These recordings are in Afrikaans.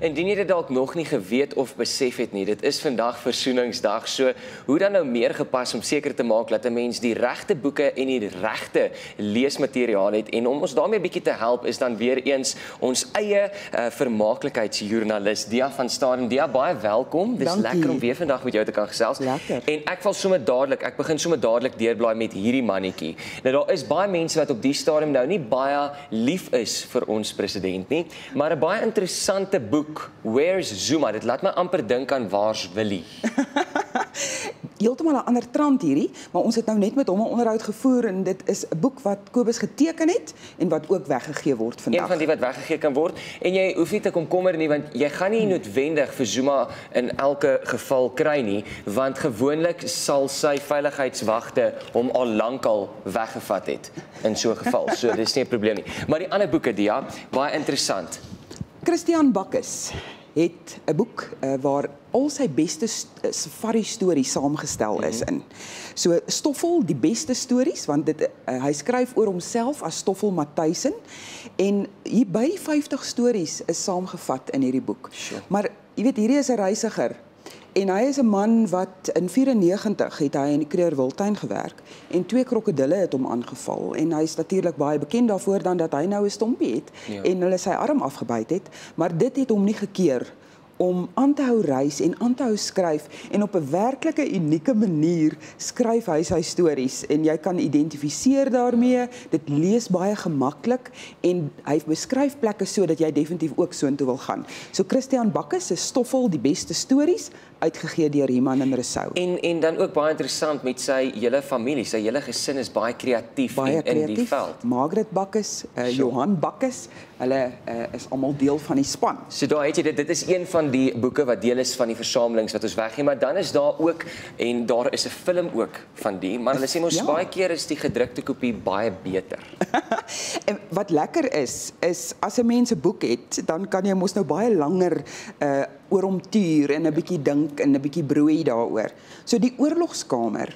indien jy dit dalk nog nie geweet of besef het nie, dit is vandag Versoeningsdag, so hoe dan nou meer gepas om seker te maak dat 'n mens die regte boeke en die regte leesmateriaal het, en om ons daarmee 'n bietjie te help is dan weer eens ons eie vermaaklikheidsjoernalis Dia van Staden. Dia, baie welkom. Dis lekker om weer vandag met jou te kan gesels. Lekker. En ek begin sommer dadelik deurblaai met hierdie mannetjie. Nou daar is baie mense wat op die stadium nou nie baie lief is vir ons president nie, maar 'n baie interessante boek, Where's Zuma? Dit laat my amper dink aan Waar's Willie. Heeltemal 'n ander trant hierdie, maar ons het nou net met hom 'n onderhoud gevoer en dit is 'n boek wat Kobus geteken het en wat ook weggegee word vandag. Een van die wat weggegee kan word, en jy hoef nie te komkommer nie, want jy gaan nie noodwendig vir Zuma in elke geval kry nie, want gewoonlik sal sy veiligheidswagte hom al lankal weggevat het in so 'n geval. So dis nie 'n probleem nie. Maar die ander boeke, Dia, baie interessant. Christian Bakkes het 'n boek waar al sy beste safari stories saamgestel is in. So Stoffel, die beste stories, want hy skryf oor homself as Stoffel Matthijssen, en hierby 50 stories is saamgevat in hierdie boek. Sure. Maar jy weet, hierdie is 'n reisiger. En hy is 'n man wat in 94 het hy in die Kruger Wildtuin gewerk en 2 krokodille het hom aangeval en hy is natuurlik baie bekend daarvoor dan dat hy nou 'n stompie het en hulle sy arm afgebyt het, maar dit het hom nie gekeer om aan te hou reis en aan te hou skryf, en op 'n werklike unieke manier skryf hy sy stories en jy kan identifiseer daarmee, dit lees baie gemaklik en hy beskryf plekke so dat jy definitief ook soontoe wil gaan. So Christian Bakkes se Stoffel, die beste stories, uitgegee deur Iman en Rousseau. En dan ook baie interessant met sy hele familie, sy hele gesin is baie kreatief in die veld. Margaret Bakkes, Johan Bakkes, hulle is almal deel van die span. So daar het jy dit is een van die boeke wat deel is van die versamelings wat ons weggee, maar dan is daar ook, en daar is 'n film ook van die, maar hulle sê mos baie keer is die gedrukte kopie baie beter. En wat lekker is as 'n mens 'n boek het, dan kan jy mos nou baie langer oor hom tuur en 'n bietjie dink en 'n bietjie broei daaroor. So die oorlogskamer,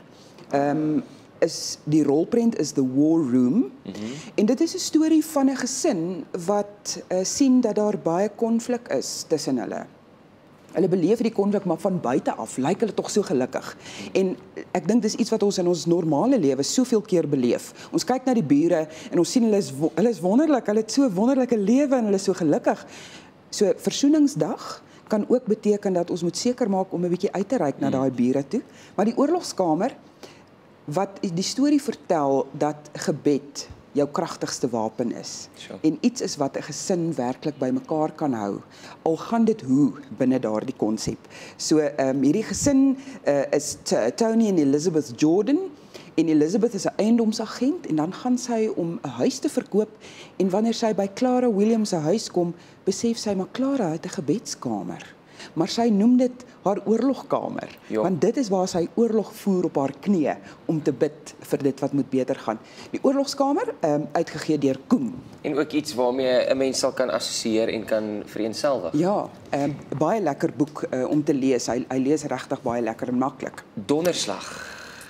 die rolprent is The War Room, en dit is 'n storie van 'n gesin wat sien dat daar baie konflik is tussen hulle. Hulle beleef die konflik, maar van buite af lyk hulle tog so gelukkig. En ek dink dis iets wat ons in ons normale lewe soveel keer beleef. Ons kyk na die bure en ons sien hulle is wonderlik, hulle het so 'n wonderlike lewe en hulle is so gelukkig. So Versoeningsdag kan ook beteken dat ons moet seker maak om 'n bietjie uit te reik na daai bure toe. Maar die oorlogskamer, wat die storie vertel dat gebed jou kragtigste wapen is. Sure. En iets is wat 'n gesin werklik bymekaar kan hou. Al gaan dit hoe binne daardie konsep. So hierdie gesin is Tony en Elizabeth Jordan. En Elizabeth is 'n eiendomsagent en dan gaan sy om 'n huis te verkoop, en wanneer sy by Clara Williams se huis kom, besef sy maar Clara het 'n gebedskamer. Maar sy noem dit haar oorlogkamer, want dit is waar sy oorlog voer op haar knieë om te bid vir dit wat moet beter gaan. Die oorlogskamer, uitgegee deur Koen. En ook iets waarmee 'n mens sal kan assosieer en kan vereenselwig. Ja, baie lekker boek om te lees. Hy lees regtig baie lekker en maklik. Donderslag.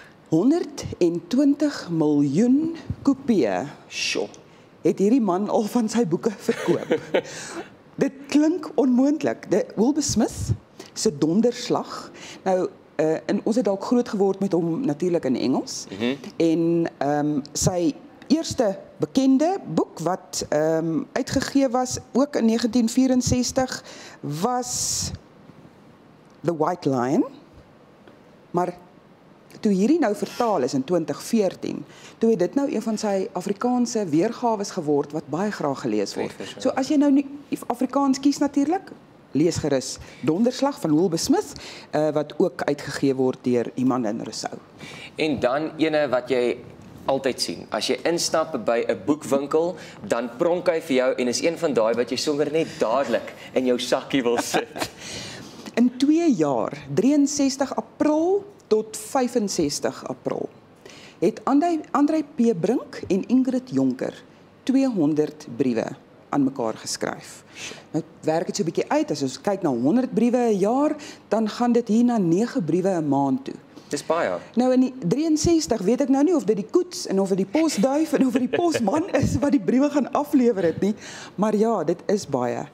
120 miljoen kopieë het hierdie man al van sy boeke verkoop. Dit klink onmoontlik. Wilbur Smith se Donderslag. Nou, en ons het dalk groot geword met hom natuurlik in Engels. En sy eerste bekende boek wat uitgegee was, ook in 1964, was The White Lion. Maar toe hierdie nou vertaal is in 2014, toe het dit nou een van sy Afrikaanse weergawes geword wat baie graag gelees word. So as jy nou nie Afrikaans kies natuurlik, lees gerus Donderslag van Wilbur Smith, wat ook uitgegee word deur Iman en Rousseau. En dan ene wat jy altyd sien. As jy instap by 'n boekwinkel, dan pronk hy vir jou en is een van daai wat jy sommer net dadelik in jou sakkie wil sit. In 2 jaar, 63 April tot 65 April, het Andrei P. Brink en Ingrid Jonker 200 briewe aan mekaar geskryf. Nou werk dit so 'n bietjie uit, as ons kyk na 100 briewe 'n jaar, dan gaan dit hier na 9 briewe 'n maand toe. Dis baie. Nou in die 63 weet ek nou nie of dit die koets en of dit die posduif en of dit die posman is wat die briewe gaan aflewer het nie, maar ja, dit is baie.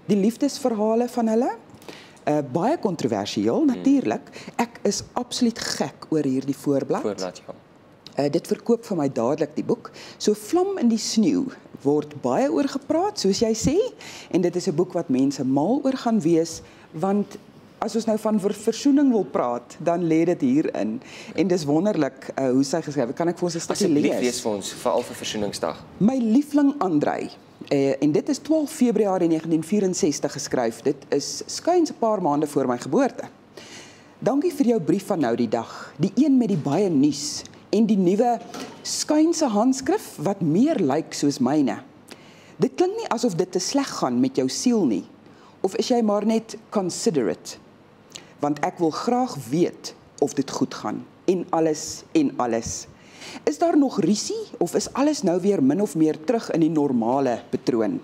die liefdesverhale van hulle. Baie kontroversieel natuurlik. Ek is absoluut gek oor hierdie voorblad. Voorblad, ja. Dit verkoop vir my dadelik die boek. So Vlam in die sneeu word baie oor gepraat, soos jy sê, en dit is 'n boek wat mense mal oor gaan wees, want as ons nou van versoening wil praat, dan lê dit hierin. En dis wonderlik hoe sy geskryf. Kan ek vir ons 'n stukkie lees? Asseblief lees vir ons, veral vir Versoeningsdag. My liefling Andrei. En dit is 12 Februarie 1964 geskryf. Dit is skuins 'n paar maande voor my geboorte. Dankie vir jou brief van nou die dag. Die een met die baie nuus en die nuwe skuinse handskrif wat meer lyk soos myne. Dit klink nie asof dit te sleg gaan met jou siel nie. Of is jy maar net considerate? Want ek wil graag weet of dit goed gaan. En alles en alles. Is daar nog rusie of is alles nou weer min of meer terug in die normale patroon?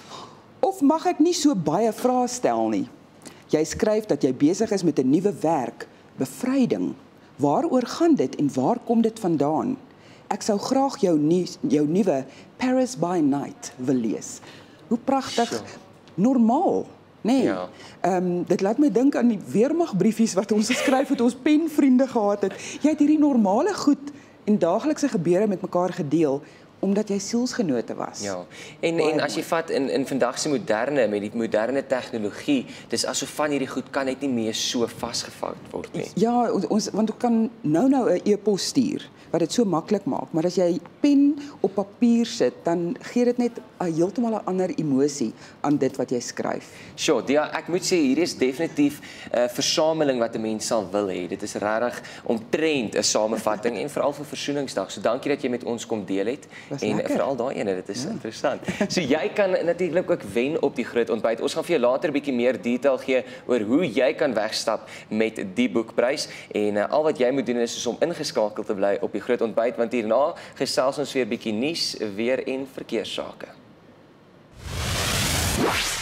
Of mag ek nie so baie vrae stel nie? Jy skryf dat jy besig is met 'n nuwe werk, bevryding. Waaroor gaan dit en waar kom dit vandaan? Ek sou graag jou nuwe Paris by Night wil lees. Hoe pragtig, normaal. Nee, Ja. Dit laat my dink aan die weermagbriefies wat ons geskryf het, ons penvriende gehad het. Jy het hierdie normale goed en daaglikse gebeure met mekaar gedeel, omdat jy sielsgenote was. Ja, en as jy vat in vandag se moderne, met die moderne tegnologie, dis asof van hierdie goed kan net nie meer so vasgevou word nie. Ja, want ons kan nou 'n e-pos stuur, wat dit so maklik maak, maar as jy pen op papier sit, dan gee dit net heeltemal 'n ander emosie aan dit wat jy skryf. Sure, ja, ek moet sê hier is definitief 'n versameling wat 'n mens sal wil hê. Dit is regtig omtrent 'n samevatting en veral vir Versoeningsdag. So dankie dat jy met ons kom deel het en lekker. veral daai ene, dit is interessant. So jy kan natuurlik ook wen op die groot ontbyt. Ons gaan vir jou later 'n bietjie meer detail gee oor hoe jy kan wegstap met die boekprys en al wat jy moet doen is om ingeskakel te bly op die groot ontbyt, want hierna gesels ons weer bietjie nuus, weer en verkeerssake.